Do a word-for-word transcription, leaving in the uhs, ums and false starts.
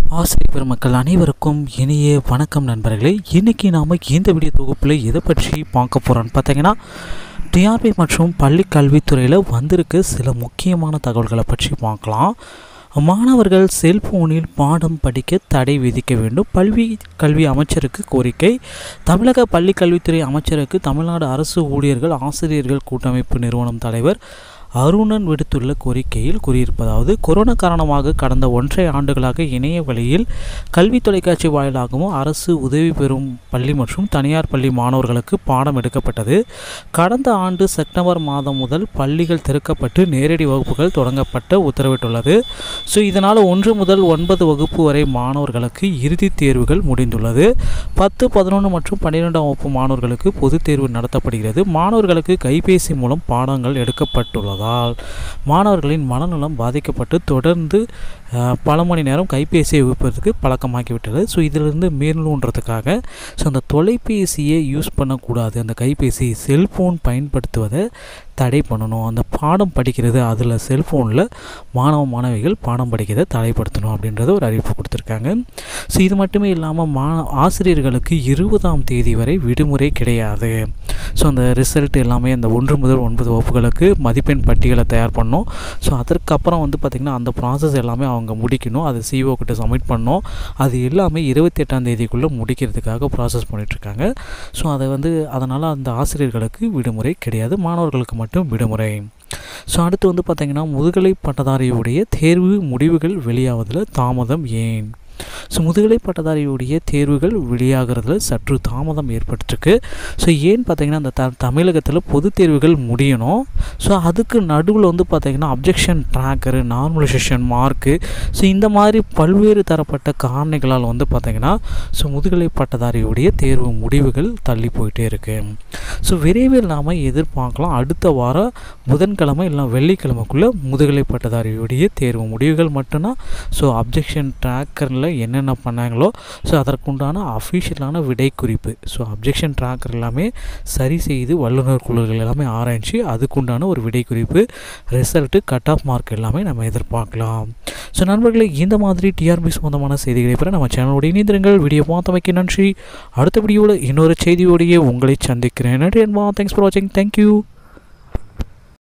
ஆசிரியர் பெருமக்கள் அனைவருக்கும் இனிய வணக்கம் நண்பர்களே. இன்றைக்கி நாம் இந்த வீடியோ தொகுப்பில் எதை பற்றி பார்க்க போகிறோன்னு பார்த்தீங்கன்னா, டிஆர்பி மற்றும் பள்ளி கல்வித்துறையில் வந்திருக்க சில முக்கியமான தகவல்களை பற்றி பார்க்கலாம். மாணவர்கள் செல்போனில் பாடம் படிக்க தடை விதிக்க வேண்டும், பள்ளி கல்வி அமைச்சருக்கு கோரிக்கை. தமிழக பள்ளி கல்வித்துறை அமைச்சருக்கு தமிழ்நாடு அரசு ஊழியர்கள் ஆசிரியர்கள் கூட்டமைப்பு நிறுவனம் தலைவர் அருணன் விடுத்துள்ள கோரிக்கையில் கூறியிருப்பதாவது, கொரோனா காரணமாக கடந்த ஒன்றரை ஆண்டுகளாக இணைய வழியில் கல்வி தொலைக்காட்சி வாயிலாகவும் அரசு உதவி பெறும் பள்ளி மற்றும் தனியார் பள்ளி மாணவர்களுக்கு பாடம் எடுக்கப்பட்டது. கடந்த ஆண்டு செப்டம்பர் மாதம் முதல் பள்ளிகள் திறக்கப்பட்டு நேரடி வகுப்புகள் தொடங்கப்பட்ட உத்தரவிட்டுள்ளது. ஸோ இதனால் ஒன்று முதல் ஒன்பது வகுப்பு வரை மாணவர்களுக்கு இறுதித் தேர்வுகள் முடிந்துள்ளது. பத்து பதினொன்று மற்றும் பன்னிரெண்டாம் வகுப்பு மாணவர்களுக்கு பொதுத் தேர்வு நடத்தப்படுகிறது. மாணவர்களுக்கு கைபேசி மூலம் பாடங்கள் எடுக்கப்பட்டுள்ளது. மாணவர்களின் மனநலம் பாதிக்கப்பட்டு தொடர்ந்து பல மணி நேரம் கைபேசியை உபயோகிப்பதற்கு பழக்கமாகிவிட்டது. ஸோ இதிலிருந்து மேலுன்றதுக்காக ஸோ அந்த தொலைபேசியை யூஸ் பண்ணக்கூடாது, அந்த கைபேசி செல்ஃபோன் பயன்படுத்துவதை தடை பண்ணணும். அந்த பாடம் படிக்கிறது அதில் செல்ஃபோனில் மாணவ மாணவிகள் பாடம் படிக்கிறதை தடைப்படுத்தணும் அப்படின்றத ஒரு அறிவிப்பு கொடுத்துருக்காங்க. ஸோ இது மட்டுமே இல்லாமல் மா ஆசிரியர்களுக்கு இருபதாம் தேதி வரை விடுமுறை கிடையாது. ஸோ அந்த ரிசல்ட் எல்லாமே அந்த ஒன்று முதல் ஒன்பது வகுப்புகளுக்கு மதிப்பெண் பட்டியலை தயார் பண்ணோம். ஸோ அதற்கப்புறம் வந்து பார்த்திங்கன்னா அந்த ப்ராசஸ் எல்லாமே அவங்க முடிக்கணும், அது சிஓ கிட்ட சப்மிட் பண்ணோம். அது எல்லாமே இருபத்தி எட்டாம் தேதிக்குள்ளே முடிக்கிறதுக்காக ப்ராசஸ் பண்ணிகிட்ருக்காங்க. ஸோ அதை வந்து அதனால் அந்த ஆசிரியர்களுக்கு விடுமுறை கிடையாது, மாணவர்களுக்கு மட்டும் விடுமுறை. ஸோ அடுத்து வந்து பார்த்திங்கன்னா, முதுகலை பட்டதாரியுடைய தேர்வு முடிவுகள் வெளியாவதில் தாமதம் ஏன்? ஸோ முதுகலை பட்டதாரியுடைய தேர்வுகள் வெளியாகிறதுல சற்று தாமதம் ஏற்பட்டுருக்கு. ஸோ ஏன்னு பார்த்தீங்கன்னா, அந்த த தமிழகத்தில் பொது தேர்வுகள் முடியணும். ஸோ அதுக்கு நடுவில் வந்து பார்த்திங்கன்னா objection tracker, normalisation mark, so இந்த மாதிரி பல்வேறு தரப்பட்ட காரணிகளால் வந்து பார்த்திங்கன்னா ஸோ முதுகலை பட்டதாரியுடைய தேர்வு முடிவுகள் தள்ளி போயிட்டே இருக்குது. ஸோ விரைவில் நாம் எதிர்பார்க்கலாம், அடுத்த வாரம் புதன்கிழமை இல்லை வெள்ளிக்கிழமைக்குள்ளே முதுகலை பட்டதாரியுடைய தேர்வு முடிவுகள் மட்டும்தான். ஸோ அப்ஜெக்ஷன் ட்ராக்கரில் என்னென்ன பண்ணாங்களோ ஸோ அதற்குண்டான அஃபிஷியலான விடை குறிப்பு, ஸோ அப்ஜெக்ஷன் ட்ராக்கர் எல்லாமே சரி செய்து வல்லுநர் குழுக்கள் எல்லாமே ஆராய்ச்சி அதுக்குண்டான ஒரு விடை குறிப்பு, ரிசல்ட்டு, கட் ஆஃப் மார்க் எல்லாமே நம்ம எதிர்பார்க்கலாம். ஸோ நண்பர்களே, இந்த மாதிரி டிஆர்பி சம்பந்தமான செய்திகளை பெற நம்ம சேனலோட இணைந்திருங்கள். வீடியோ பார்த்தமைக்கு நன்றி. அடுத்த வீடியோவில் இன்னொரு செய்தியோடையே உங்களை சந்திக்கிறேன். நன்றி அன்பா. தேங்க்ஸ் ஃபார் வாட்சிங். தேங்க்யூ.